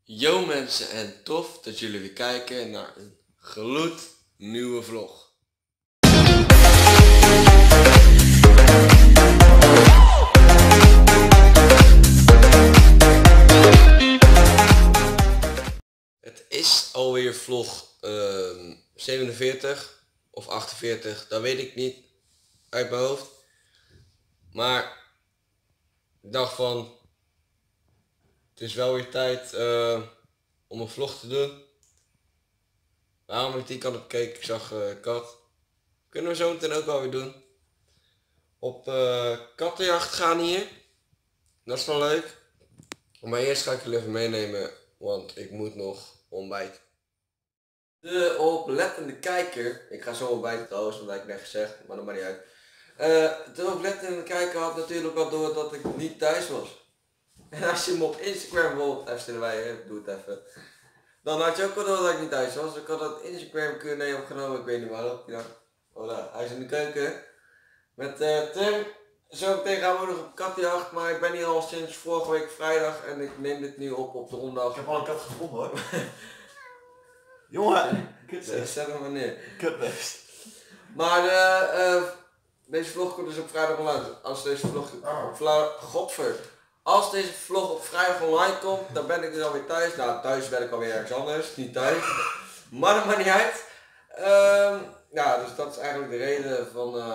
Yo mensen, en tof dat jullie weer kijken naar een gloednieuwe vlog. Het is alweer vlog 47 of 48, dat weet ik niet uit mijn hoofd. Maar ik dacht van, het is wel weer tijd om een vlog te doen. Waarom heb ik die kant op gekeken? Ik zag kat. Kunnen we zo meteen ook wel weer doen. Op kattenjacht gaan hier. Dat is wel leuk. Maar eerst ga ik jullie even meenemen, want ik moet nog ontbijten. De oplettende kijker, ik ga zo ontbijten trouwens, want dat heb ik net gezegd, maar dat maakt niet uit. De oplettende kijker had natuurlijk al door dat ik niet thuis was. En als je hem op Instagram bijvoorbeeld, even stellen wij, doe het even. Dan had je ook wel door dat ik niet thuis was. Ik had dat Instagram Q&A opgenomen, ik weet niet waarom. Ja. Voilà, hij is in de keuken. Met Tim. Zo meteen gaan we nog op kattenjacht, maar ik ben hier al sinds vorige week vrijdag en ik neem dit nu op de ronddag. Ik heb al een kat gevonden hoor. Jongen! Zet hem maar neer. Kutbeest. Maar deze vlog komt dus op vrijdag online. Als deze vlog Als deze vlog op vrijdag online komt, dan ben ik dus alweer thuis. Nou, thuis ben ik alweer ergens anders, niet thuis. Maar dat maakt niet uit. Ja, dus dat is eigenlijk de reden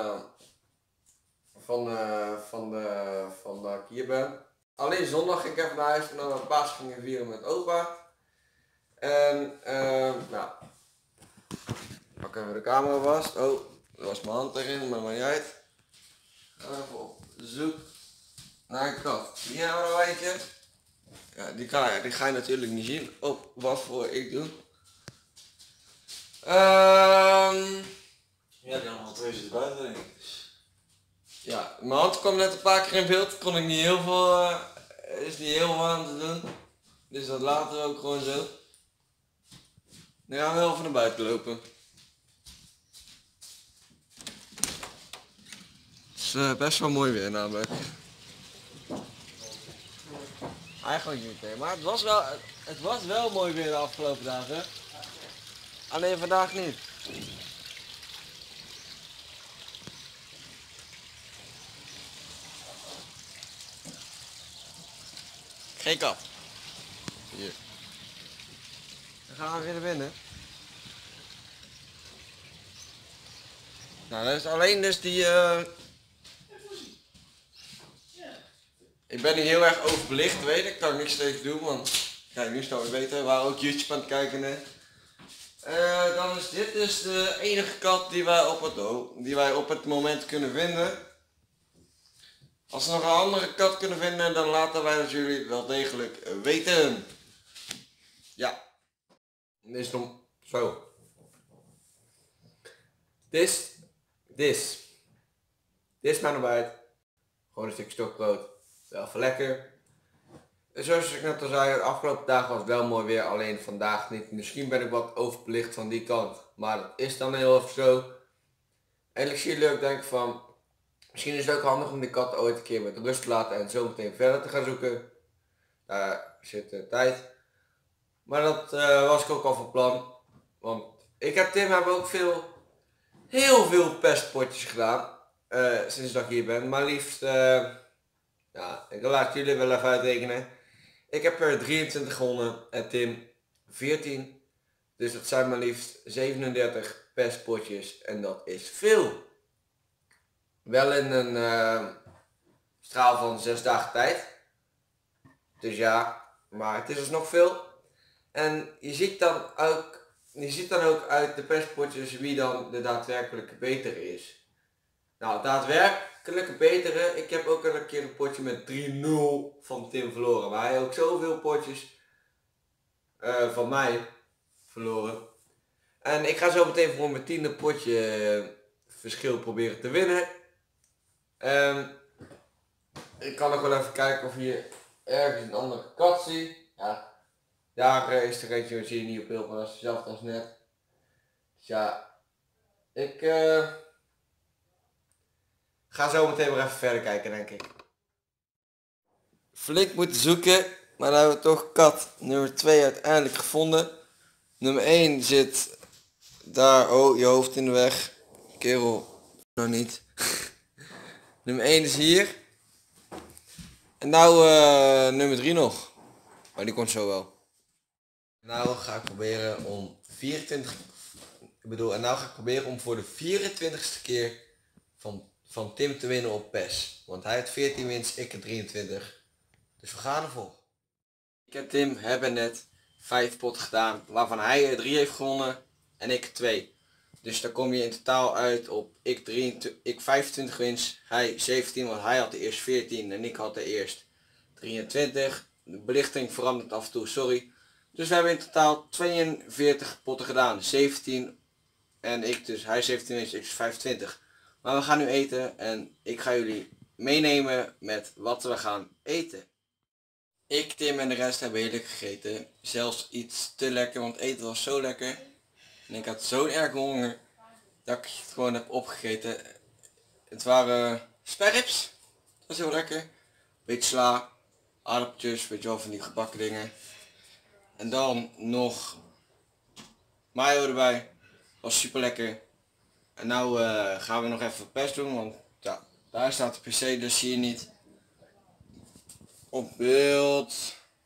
van dat ik hier ben. Alleen zondag ging ik even naar huis en dan mijn paas gingen vieren met opa. En nou, pak even de camera vast. Oh, er was mijn hand erin, maar maakt niet uit. Even op zoek naar een kat. Hier hebben we er eentje. Ja, die ga je natuurlijk niet zien op wat voor ik doe. Ja, die allemaal twee zitten buiten denk ik. Ja, mijn hand kwam net een paar keer in beeld. Kon ik niet heel veel, is niet heel veel aan te doen. Dus dat laten we ook gewoon zo. Dan gaan we heel even naar buiten lopen. Het is best wel mooi weer namelijk. Eigenlijk niet, hè. Maar het was wel mooi weer de afgelopen dagen. Alleen vandaag niet. Geen kat. Hier. Dan gaan we weer naar binnen. Nou, dat is alleen dus die... Ik ben niet heel erg overbelicht, weet ik. Kan ik niks tegen doen, want... Kijk, nu staan we weten. We waren ook YouTube aan het kijken net. Dan is dit dus de enige kat die wij op het moment kunnen vinden. Als we nog een andere kat kunnen vinden, dan laten wij dat jullie wel degelijk weten. Ja. Dit is nog zo. Dit is mijn ontbijt. Gewoon een stukje stokbrood. Wel even lekker. Zoals ik net al zei, de afgelopen dagen was het wel mooi weer, alleen vandaag niet. Misschien ben ik wat overbelicht van die kant, maar dat is dan heel even zo. En ik zie jullie ook denken van, misschien is het ook handig om die kat ooit een keer met rust te laten en zo meteen verder te gaan zoeken. Daar zit tijd. Maar dat was ik ook al van plan. Want ik heb Tim hebben ook heel veel pestpotjes gedaan. Sinds dat ik hier ben. Maar liefst, ja, ik laat jullie wel even uitrekenen. Ik heb er 23 gewonnen en Tim 14. Dus dat zijn maar liefst 37 pestpotjes en dat is veel. Wel in een straal van 6 dagen tijd. Dus ja, maar het is dus nog veel. En je ziet dan ook uit de pestpotjes wie dan de daadwerkelijke betere is. Nou, daadwerkelijke betere, ik heb ook al een keer een potje met 3-0 van Tim verloren. Maar hij heeft ook zoveel potjes van mij verloren. En ik ga zo meteen voor mijn 10e potje verschil proberen te winnen. Ik kan nog wel even kijken of hier ergens een andere kat zie. Ja, daar is er eentje, dat zie je niet op beeld, maar dat is hetzelfde als net. Dus ja, ik ga zo meteen weer even verder kijken denk ik. Flink moeten zoeken, Maar dan hebben we toch kat nummer 2 uiteindelijk gevonden. Nummer 1 zit daar. Oh, je hoofd in de weg. Kerel, nog niet. Nummer 1 is hier. En nou nummer 3 nog. Maar die komt zo wel. Nou ga ik proberen om 24... en nou ga ik proberen om voor de 24ste keer van Tim te winnen op PES. Want hij heeft 14 wins, ik heb 23. Dus we gaan ervoor. Ik en Tim hebben net 5 potten gedaan, waarvan hij er 3 heeft gewonnen en ik 2. Dus dan kom je in totaal uit op ik 25 wins, hij 17, want hij had de eerst 14 en ik had de eerst 23. De belichting verandert af en toe, sorry. Dus we hebben in totaal 42 potten gedaan, 17 en ik dus, hij 17 wins, ik 25. Maar we gaan nu eten en ik ga jullie meenemen met wat we gaan eten. Ik, Tim en de rest hebben heerlijk gegeten. Zelfs iets te lekker, want eten was zo lekker. En ik had zo'n erg honger dat ik het gewoon heb opgegeten. Het waren sperrips. Dat was heel lekker. Beetje sla, aardappeltjes, weet je wel, van die gebakken dingen. En dan nog mayo erbij. Was super lekker. En nou gaan we nog even PES doen, want ja, daar staat de PC, dus zie je niet op beeld.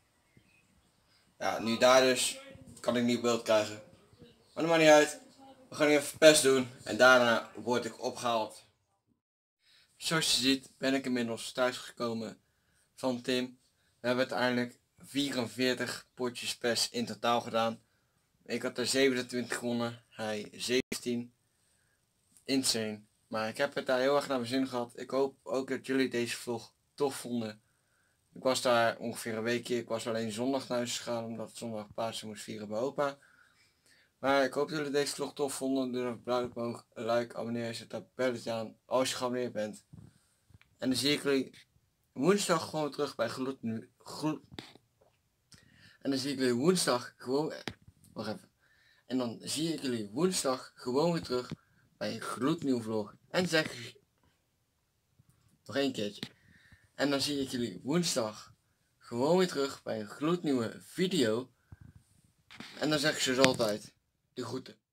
Ja, nu daar dus kan ik niet beeld krijgen. Maar dat maakt niet uit. We gaan nu even PES doen en daarna word ik opgehaald. Zoals je ziet ben ik inmiddels thuis gekomen van Tim. We hebben uiteindelijk 44 potjes PES in totaal gedaan. Ik had er 27 gewonnen, hij 17. Insane. Maar ik heb het daar heel erg naar mijn zin gehad. Ik hoop ook dat jullie deze vlog tof vonden. Ik was daar ongeveer een weekje. Ik was alleen zondag naar huis gegaan omdat zondag Pasen moest vieren bij opa. Maar ik hoop dat jullie deze vlog tof vonden. Doe dan blauw omhoog, like, abonneer, zet dat belletje aan als je geabonneerd bent. En dan zie ik jullie woensdag gewoon terug bij En dan zie ik jullie woensdag gewoon... Wacht even. En dan zie ik jullie woensdag gewoon weer terug bij een gloednieuw vlog. En zeg... Nog één keertje. En dan zie ik jullie woensdag gewoon weer terug bij een gloednieuwe video. En dan zeg ik zoals altijd de groeten.